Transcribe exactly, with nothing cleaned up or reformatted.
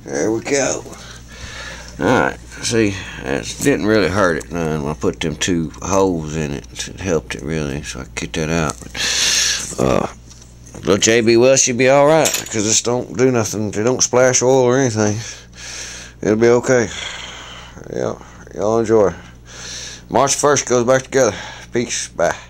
There we go. Alright, see, it didn't really hurt it none when I put them two holes in it. It helped it really, so I could get that out. But, uh, little J B Well should be alright, because this don't do nothing. They don't splash oil or anything. It'll be okay. Yeah, y'all enjoy. March first goes back together. Peace. Bye.